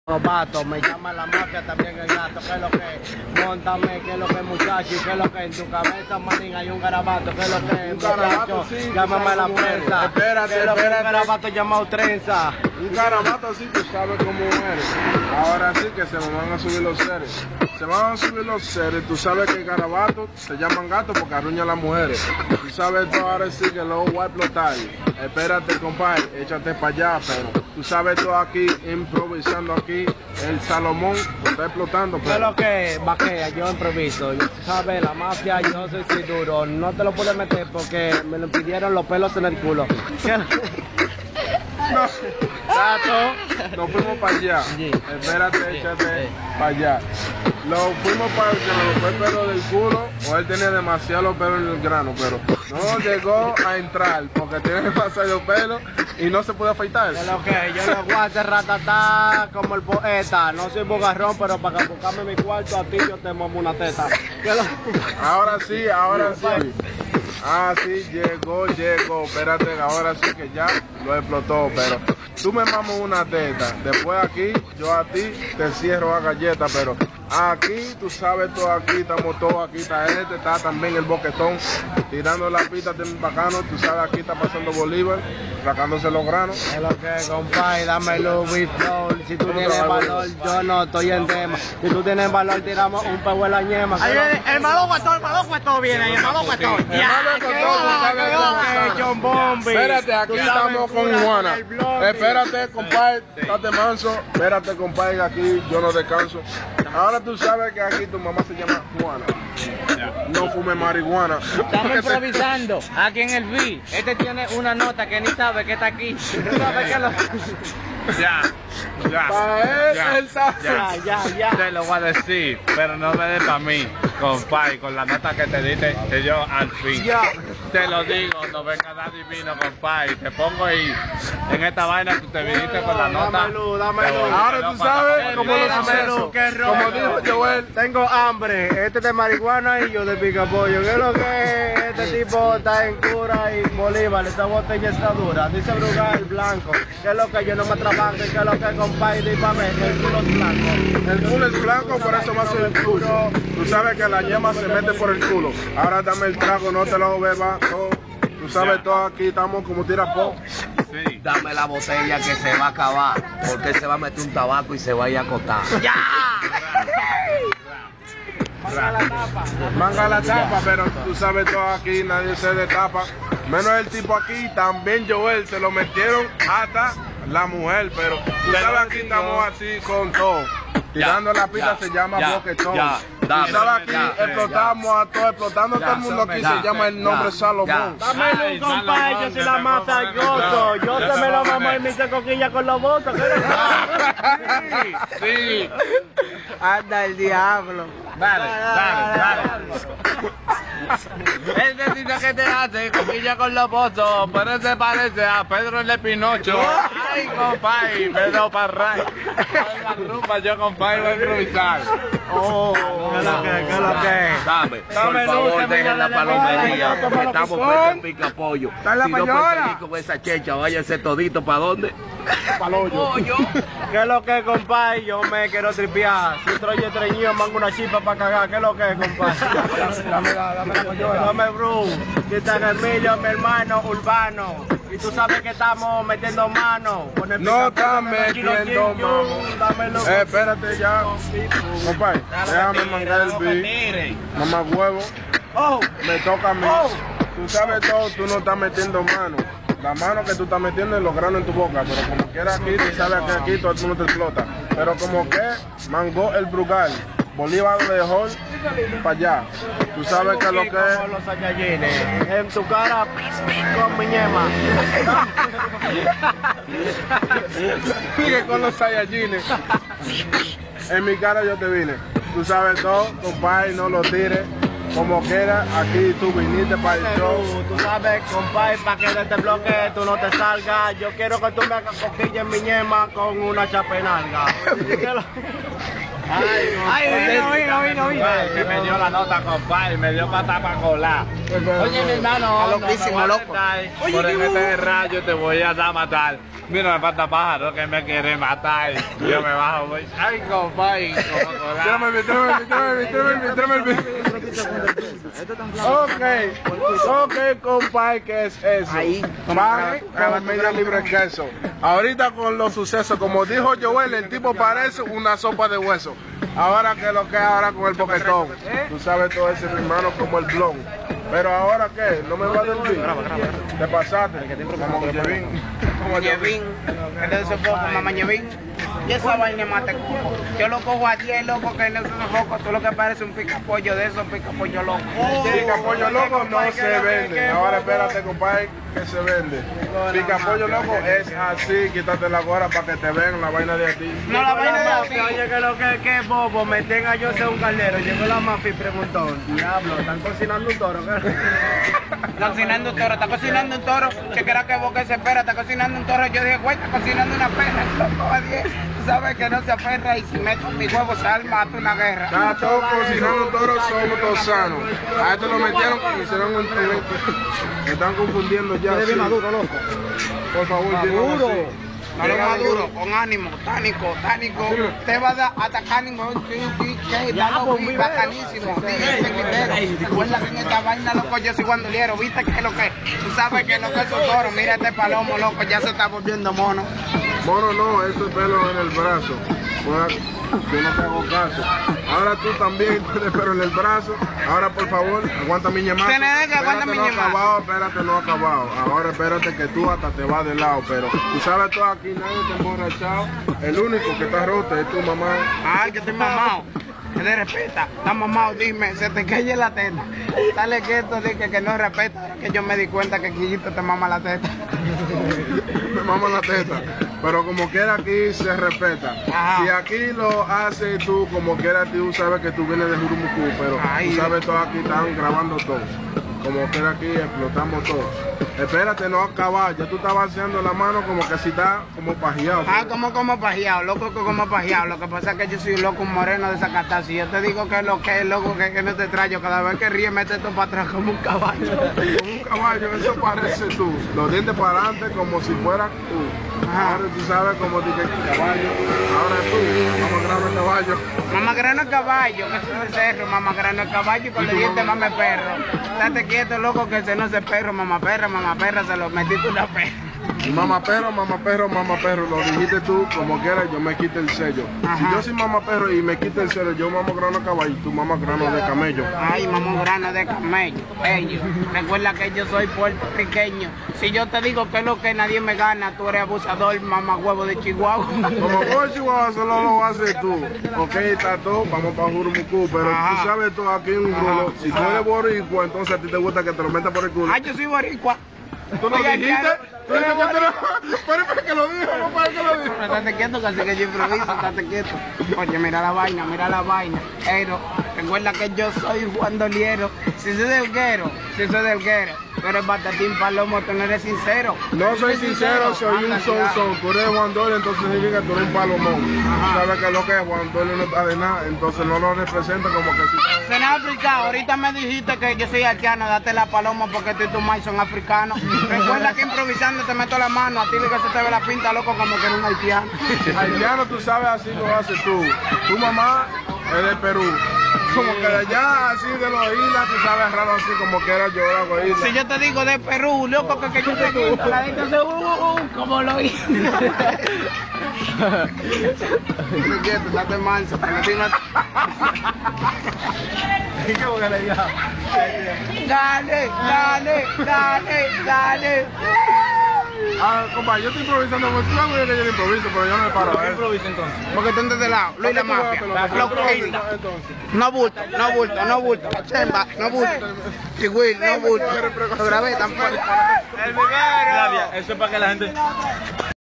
Los vatos, me llama la mafia también el gato, que es lo que, montame, que es lo que muchacho, y que es lo que en tu cabeza, manín, hay un garabato, que es lo que, muchacho, sí, llámame a la prensa, espérate, que es lo que un espérate. garabato llamado trenza. Un garabato así, tú sabes cómo eres. Ahora sí que se me van a subir los seres. Se van a subir los seres, tú sabes que el garabato se llaman gatos porque arruñan a las mujeres. Tú sabes todo, ahora sí que luego voy a explotar. Espérate, compadre, échate para allá, pero tú sabes todo aquí, improvisando aquí. El Salomón está explotando, ¿Qué es pero lo que vaquea? Yo improviso, tú sabes, la mafia, yo soy muy duro, no te lo pude meter porque me lo pidieron los pelos en el culo. ¿Qué? no, gato, nos fuimos para allá. Sí. Espérate, échate para allá. Lo fuimos para que nos fue el pelo del culo, o él tenía demasiado pelo en el grano, pero no llegó a entrar porque tiene demasiado pelo y no se puede afeitar. ¿Qué es lo que? Yo lo voy a hacer ratatá como el poeta, no soy bogarrón, pero para buscarme mi cuarto a ti yo te mamo una teta. ¿Qué es lo que? Ahora sí, ahora sí. Ah, sí, llegó. Espérate, ahora sí que ya lo explotó, pero tú me mamas una teta. Después aquí, yo a ti te cierro a galleta, pero aquí, tú sabes todo aquí, estamos todos aquí, está también el boquetón, tirando la pista de bacano, tú sabes aquí está pasando Bolívar, sacándose los granos. Es lo que, compadre, dame Louis Flow. Si tú tienes valor, yo no estoy en tema. Si tú tienes valor, tiramos un pego en la ñema. Ahí viene, el malo cuestó viene ahí, el malo cuestó. John Bombi. Espérate, aquí Tú sabes, estamos con cura Juana. el blog. Espérate, compadre, estate manso. Espérate, compadre, aquí yo no descanso. Ahora tú sabes que aquí tu mamá se llama Juana. No fume marihuana. Estamos improvisando aquí en el beat. Este tiene una nota que ni sabe que está aquí. ¿Tú sabes qué lo... Para él, Ya. él sabe. Ya. Te lo voy a decir, pero no me des para mí, compadre, con la nota que te diste, que yo al fin. Ya. Te lo digo, no venga a dar divino, compadre. Te pongo ahí en esta vaina, tú te viniste con la nota. Dame luz, dame luz. Ahora tú sabes cómo lo Dame sucesos. luz, qué rojo. Como dijo Joel, Tengo hambre, este de marihuana y yo de picapollo. ¿Qué es lo que es? Este tipo está en cura y Bolívar, esta botella está dura. Dice Brugal blanco. ¿Qué es lo que yo no me trabajo? ¿Qué es lo que compadre? Dígame, el culo es blanco. el culo es blanco, por eso va a ser el culo. Tú sabes que la yema se mete por el culo. Ahora dame el trago, no te lo bebas. Tú sabes todo aquí, estamos como tirapo. Sí. Dame la botella que se va a acabar, porque él se va a meter un tabaco y se va a ir a acotar. Manga la tapa, pero tú sabes todo aquí, nadie se destapa. Menos el tipo aquí, también Joel, se lo metieron hasta la mujer, pero tú sabes aquí estamos así con todo. Tirando la pista se llama boquetón. Tú sabes aquí explotamos a todo, explotando a todo el mundo aquí se llama el nombre Salomón. Dame luz, compadre, yo soy la más talloso. Yo se me lo mamo y me hice coquilla con los bozos. Sí. Anda el diablo. Dale. Él dice que te hace coquilla con los pozos, pero se parece a Pedro el de Pinocho. Ay, compadre, Pedro Parray. La rumba, yo, compadre, voy a improvisar. ¿Qué es lo que? ¿Qué es lo que? Dame, Dame por luz, favor, que me dejen la dale palomería, la porque gana, estamos toma frente lo al picapollo. en la Si no payola. perseguís con esa checha, váyanse todito, ¿para dónde? Paloyo. ¿Qué es lo que, compadre? Yo me quiero tripear. Si troye treñido, mango una chispa para cagar. ¿Qué es lo que, compadre? Dame la payola. Dame bro. Si está en Emilio, mi hermano urbano. Y tú sabes que estamos metiendo mano. Con el No picapollo, estás Chino metiendo Chin mano. Yun. Dámelo. Espérate ya. Compadre, déjame mangar el beat. Mamá huevo, Oh, me toca a mí. Oh. Tú sabes todo, tú no estás metiendo mano. La mano que tú estás metiendo es los granos en tu boca, pero como quiera aquí, tú sabes que aquí todo el mundo te explota. Pero como que mangó el Brugal, Bolívar lo dejó para allá. Tú sabes que lo que es. como los Saiyajines. En tu cara, con mi ñema. Sigue con los Saiyajines. En mi cara yo te vine. Tú sabes todo, compadre, no lo tires. Como quiera, aquí tú viniste para el show. Tú sabes, compadre, para que de este bloque tú no te salgas. Yo quiero que tú me hagas coquilla en mi ñema con una chapenalga. Vino. Que me dio la nota, compadre, me dio pata para colar. Oye, mi hermano, loquísimo, loco. Por este rayo te voy a dar a matar. Mira, me falta pájaro que me quiere matar. Yo me bajo, voy. Ay, compadre, como colar. Tráeme el Ok, compadre, ¿qué es eso? Ahí, Pan con media libra de queso. Ahorita con los sucesos, como dijo Joel, el tipo parece una sopa de hueso. Ahora que lo que ahora con el boquetón. Tú sabes todo ese, mi hermano, como el blon. Pero ahora qué, no me va del fin. Te pasaste. Como Yevín. Ñevín, entonces poco, mamá Ñevín. Y esa vaina mata culo. Yo lo cojo a 10 loco que no se loco, tú lo que parece un picapollo de esos picapollo loco. Picapollo loco no se vende. Ahora espérate, compadre, que se vende. Picapollo loco es así, quítate la gorra para que te vean la vaina de a ti. No, la vaina de así. Oye, que lo que es bobo, me tenga yo ser un caldero. Llegó la mafia y preguntó, diablo, ¿están cocinando un toro? Cocinando un toro, está cocinando un toro, que creo que vos que se espera, está cocinando un toro. Yo dije, güey, está cocinando una perra, loco, a 10. Tú sabes que no se aferra y si meto mi huevo se arma hasta una guerra. Está todo cocinando toro, somos todos sanos. A esto lo metieron y hicieron un me están confundiendo ya. Eres bien maduro, loco. Por favor, Maduro. No lo maduro, con ánimo, tánico. Te va a dar hasta cánico, que dando bacanísimo. Recuerda que en esta vaina, loco, yo soy guandoliero, ¿viste que es lo que? Tú sabes que lo que es un toro, mira este palomo, loco, ya se está volviendo mono. Mono no, eso es pelo en el brazo. Pues, yo no te hago caso. Ahora tú también tienes pelo en el brazo. Ahora por favor, aguanta mi llamada. Espérate, no ha acabado. Ahora espérate que tú hasta te vas de lado. Pero tú sabes todo aquí, nadie te ha emborrachado. El único que está roto es tu mamá. Ay, que estoy mamado. Que te respeta, está mamado, dime, se te cae la teta. Dale quieto, dije que no respeta, ahora que yo me di cuenta que Quillito te mama la teta. Me mama la teta. Pero como quiera aquí se respeta. Ajá. Si aquí lo haces tú, como quiera tú sabes que tú vienes de Jurumucú, pero Ay. tú sabes todo aquí están grabando todo. Como quiera aquí explotamos todo. Espérate, no acabar, ya tú estabas haciendo la mano como que si está como pajeado. Ah, como pajeado, loco como pajeado. Lo que pasa es que yo soy un loco, un moreno de Zacatá. Si yo te digo que es lo que es, loco, que no te traigo, cada vez que ríe, mete esto para atrás como un caballo. Como un caballo, eso parece tú. Los dientes para adelante como si fuera tú. Ajá. Ahora tú sabes como dije caballo. Ahora tú, vamos a grabar el caballo. Mamá grano es caballo, que es el cerro, mamá grano es caballo y con los dientes mame perro. Date quieto, loco, que ese no es perro, mamá perra, se lo metiste una perra. Mamá perro, lo dijiste tú, como quieras, yo me quito el sello. Ajá. Si yo soy mamá perro y me quito el sello, yo mamo grano de caballo y tú mamas grano de camello. Ay, mamá grano de camello, ellos. Recuerda que yo soy puertorriqueño. Si yo te digo que es lo que nadie me gana, tú eres abusador, mamá huevo de Chihuahua. Como por Chihuahua solo lo haces tú. Ok, está todo, vamos para Jurumucú, pero Ajá. tú sabes todo aquí en un rulo. Si tú eres boricua, entonces a ti te gusta que te lo metas por el culo. Ay, yo soy boricua. ¿Tú lo Oye, dijiste? claro. ¿Tú dijiste pero para que lo dijo, no para que lo dijo. Estate quieto, casi que yo improviso, estate quieto. Oye, mira la vaina. Pero recuerda que yo soy Juan Doliero. Si soy del guero, pero el batatín palomo, tú no eres sincero. No soy sincero, soy un son. Tú eres Juan Dolio, entonces significa que tú eres un palomón. Ajá. Sabes que lo que es Juan Dolio no está de nada, entonces no lo representa como que si... Sudáfrica, ahorita me dijiste que yo soy haitiano, date la paloma porque tú y tu maíz son africanos. Recuerda que improvisando te meto la mano, a ti lo que se te ve la pinta, loco, como que eres un haitiano. Haitiano, tú sabes, así lo haces tú. Tu mamá es de Perú. Como que de allá, así de los islas, tú sabes, raro así como que era yo hago isla. Si yo te digo de Perú, loco, que yo te digo, la gente se como lo hice. Me quieto, date manso, para que no... Dale. Ah, compa, yo estoy improvisando, pues tú sabes que yo no improviso, pero yo no me paro a eso. Improvisa entonces. Porque tú andas de lado, Luis la mafia, loco isla. Entonces. No bulto, la chemba, no bulto. Chigüil, no bulto. Otra vez, tan fuerte. El vivero. Eso es para que la gente...